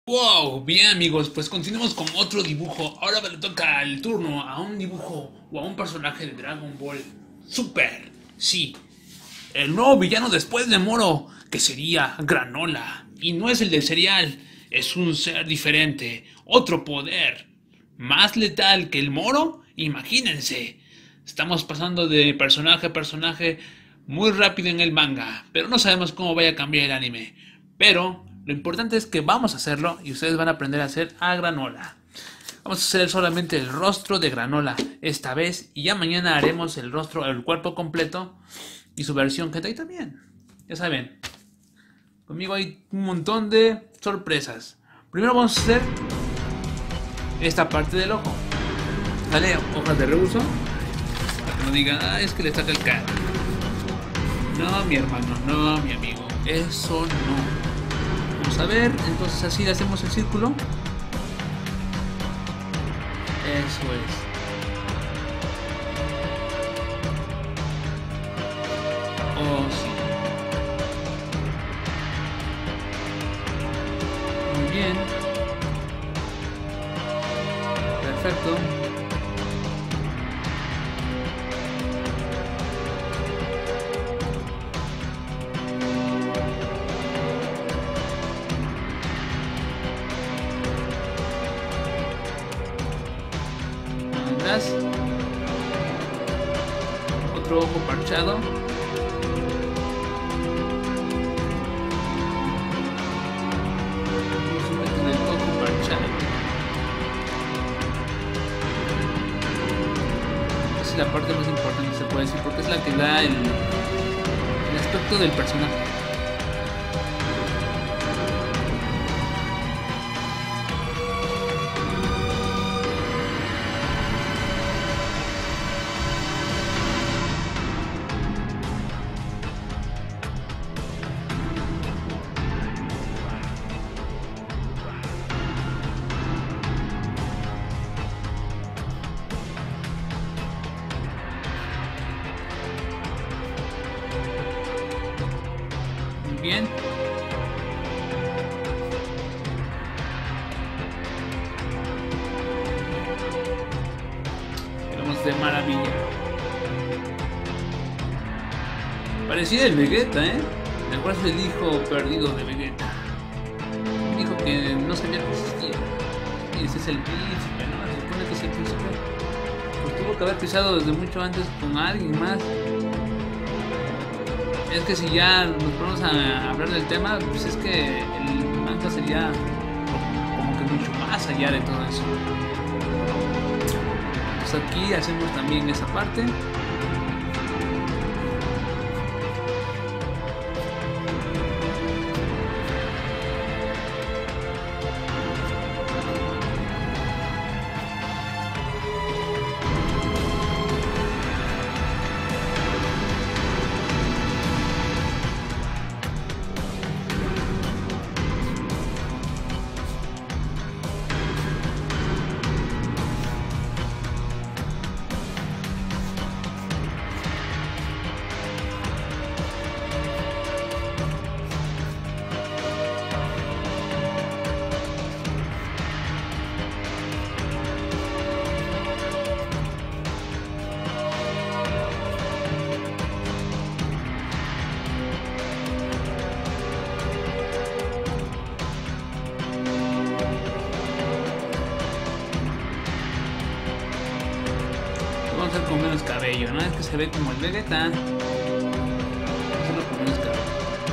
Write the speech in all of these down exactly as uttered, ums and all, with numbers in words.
Wow, bien amigos, pues continuamos con otro dibujo. Ahora me le toca el turno a un dibujo o a un personaje de Dragon Ball Super. Sí, el nuevo villano después de Moro, que sería Granola. Y no es el del cereal, es un ser diferente, otro poder, más letal que el Moro. Imagínense, estamos pasando de personaje a personaje muy rápido en el manga, pero no sabemos cómo vaya a cambiar el anime. Pero lo importante es que vamos a hacerlo y ustedes van a aprender a hacer a Granola. Vamos a hacer solamente el rostro de Granola esta vez y ya mañana haremos el rostro, el cuerpo completo y su versión hentai también. Ya saben, conmigo hay un montón de sorpresas. Primero vamos a hacer esta parte del ojo. Dale hojas de reuso para que no digan, ah, es que le está calcando. No, mi hermano, no, mi amigo, eso no. Vamos a ver, entonces así le hacemos el círculo. Eso es. Oh, sí. Muy bien. Perfecto. Atrás. Otro ojo parchado. Del ojo parchado. Esa es la parte más importante, se puede decir, porque es la que da el, el aspecto del personaje. Bien. Quedamos de maravilla. Parecía el Vegeta, ¿eh? ¿Te acuerdas del hijo perdido de Vegeta? Dijo que no sabía que existía. Y ese es el príncipe, ¿no? Se supone que es el príncipe. Pues tuvo que haber pisado desde mucho antes con alguien más. Es que si ya nos ponemos a hablar del tema, pues es que el manga sería como que mucho más allá de todo eso. Pues aquí hacemos también esa parte. Vamos a hacer con menos cabello, ¿no? Es que se ve como el Vegeta. Vamos a hacerlo con menos cabello.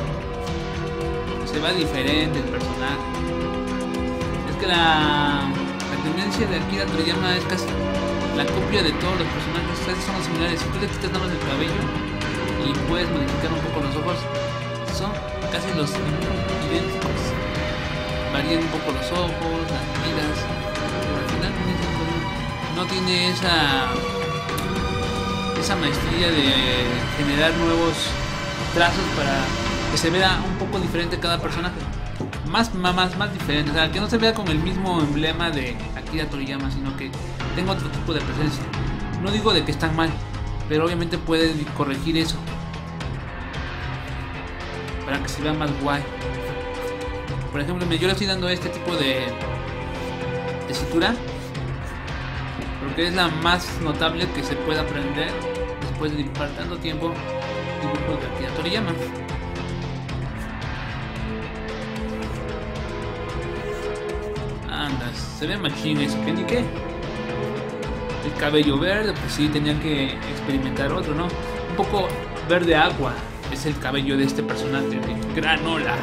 Se va diferente el personaje. Es que la, la tendencia de Akira Toriyama es casi la copia de todos los personajes. Casi son similares. Si tú le quitas nada más el cabello y puedes modificar un poco los ojos, son casi los idénticos. Varían un poco los ojos, las miradas, pero al final no tiene esa esa maestría de generar nuevos trazos para que se vea un poco diferente cada personaje, más más más diferente, o sea, que no se vea con el mismo emblema de Akira Toriyama, sino que tenga otro tipo de presencia. No digo de que están mal, pero obviamente pueden corregir eso para que se vea más guay. Por ejemplo, yo le estoy dando este tipo de tesitura porque es la más notable que se puede aprender después de dibujar tanto tiempo dibujos de Akira Toriyama. Anda, se ve machín eso, que ni qué. El cabello verde, pues sí, tenía que experimentar otro, ¿no? Un poco verde agua es el cabello de este personaje de Granola.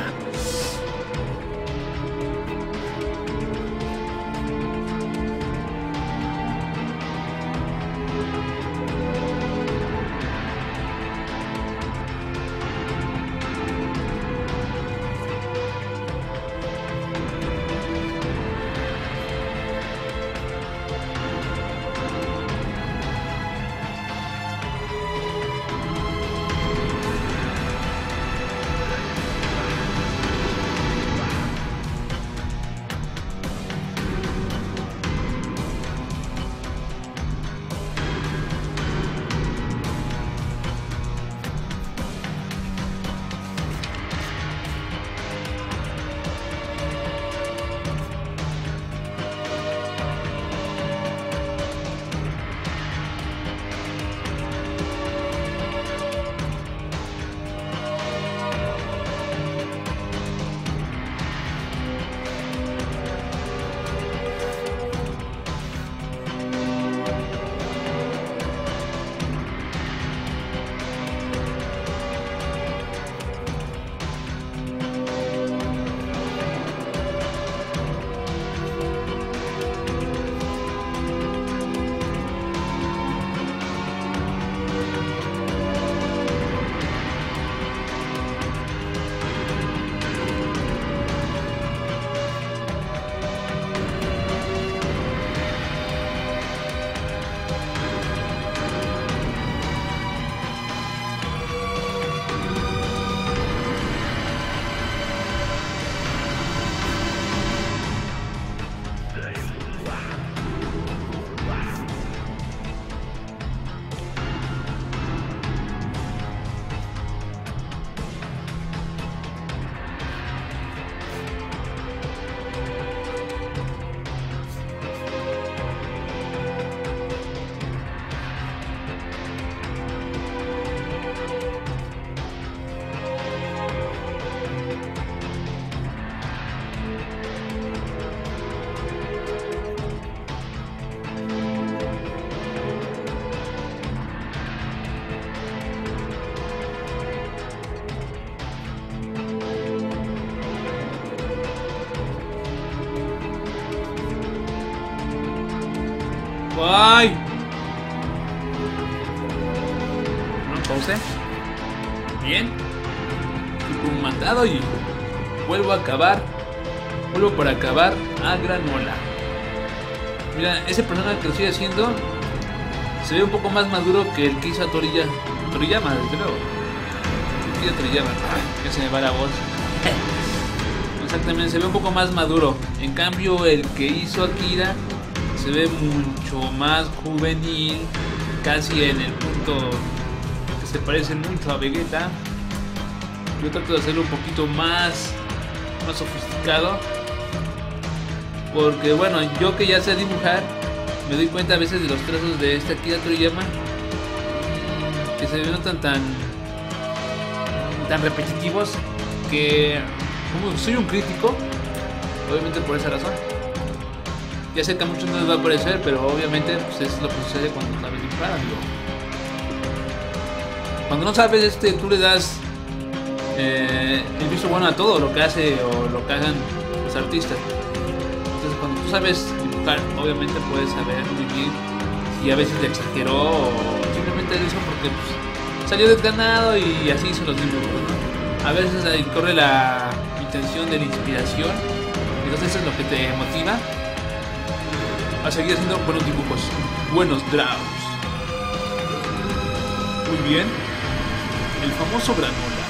¡Ay! No, pause. Bien. Un mandado y vuelvo a acabar. Vuelvo por acabar a Granola. Mira, ese personaje que lo estoy haciendo se ve un poco más maduro que el que hizo a Torilla, Toriyama, desde luego. El que hizo a Toriyama. Ay, que se me va la voz. Exactamente, se ve un poco más maduro. En cambio, el que hizo Akira se ve mucho más juvenil, casi en el punto que se parece mucho a Vegeta. Yo trato de hacerlo un poquito más, más sofisticado, porque bueno, yo que ya sé dibujar, me doy cuenta a veces de los trazos de este Akira Toriyama que se notan tan, tan repetitivos que, como soy un crítico, obviamente por esa razón. Ya sé que a muchos no les va a parecer, pero obviamente pues, es lo que sucede cuando no sabes dibujar, amigo. Cuando no sabes, este, tú le das eh, el visto bueno a todo lo que hace o lo que hagan los artistas. Entonces, cuando tú sabes dibujar, obviamente puedes saber muy bien si a veces le exageró o simplemente lo hizo porque pues, salió desganado y así hizo los dibujos, ¿no? A veces ahí corre la intención de la inspiración, entonces eso es lo que te motiva a seguir haciendo buenos dibujos, buenos draws. Muy bien. El famoso Granola.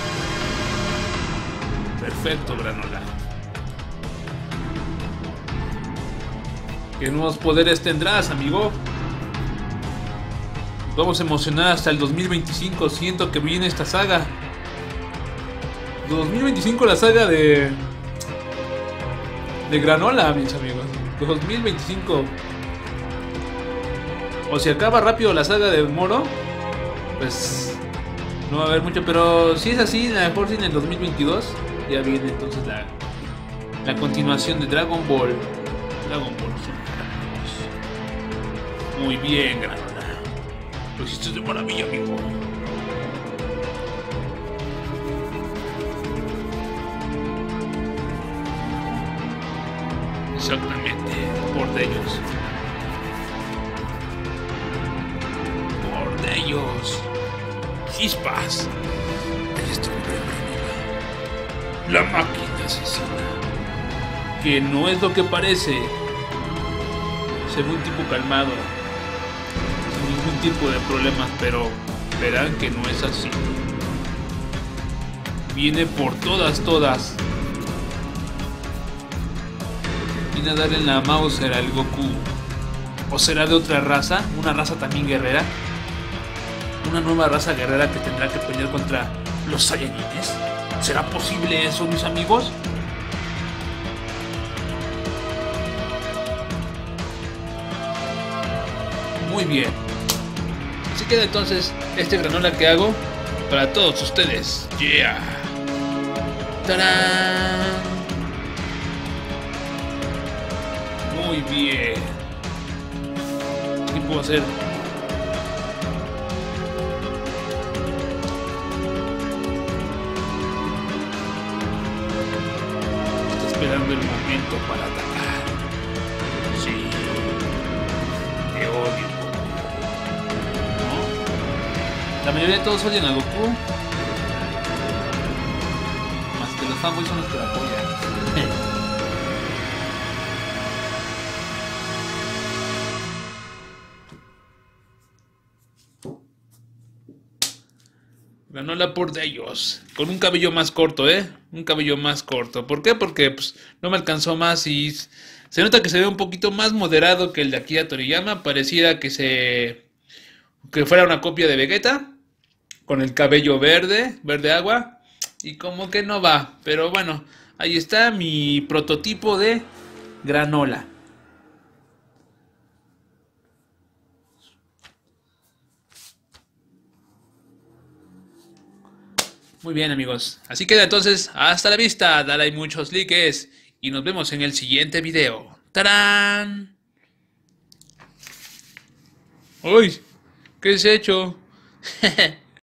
Perfecto, Granola. ¿Qué nuevos poderes tendrás, amigo? Nos vamos a emocionar hasta el dos mil veinticinco. Siento que viene esta saga. dos mil veinticinco, la saga de de granola, mis amigos. dos mil veinticinco. O si acaba rápido la saga de Moro, pues no va a haber mucho. Pero si es así, a lo mejor sí en el dos mil veintidós ya viene entonces la, la continuación de Dragon Ball. Dragon Ball Super. Muy bien, granola. Lo hiciste de maravilla, amigo. Exactamente, por de ellos. Por de ellos. Chispas. Ahí está la máquina asesina. Que no es lo que parece. Se ve un tipo calmado, sin ningún tipo de problemas, pero verán que no es así. Viene por todas, todas. Viene a darle en la Mauser al Goku. ¿O será de otra raza? Una raza también guerrera. Una nueva raza guerrera que tendrá que pelear contra los Saiyajines. ¿Será posible eso, mis amigos? Muy bien. Así queda entonces este granola que hago para todos ustedes. Yeah. ¡Tarán! Muy bien. ¿Qué puedo hacer? Estoy esperando el momento para atacar. Sí. Te odio. ¿No? La mayoría de todos odian a Goku. Más que los fanboys son los que lo apoyan. Granola por de ellos. Con un cabello más corto, ¿eh? Un cabello más corto. ¿Por qué? Porque pues, no me alcanzó más y se nota que se ve un poquito más moderado que el de Akira Toriyama. Pareciera que se... que fuera una copia de Vegeta. Con el cabello verde, verde agua. Y como que no va. Pero bueno, ahí está mi prototipo de granola. Muy bien, amigos. Así queda entonces. Hasta la vista. Dale muchos likes. Y nos vemos en el siguiente video. ¡Tarán! ¡Uy! ¿Qué has hecho?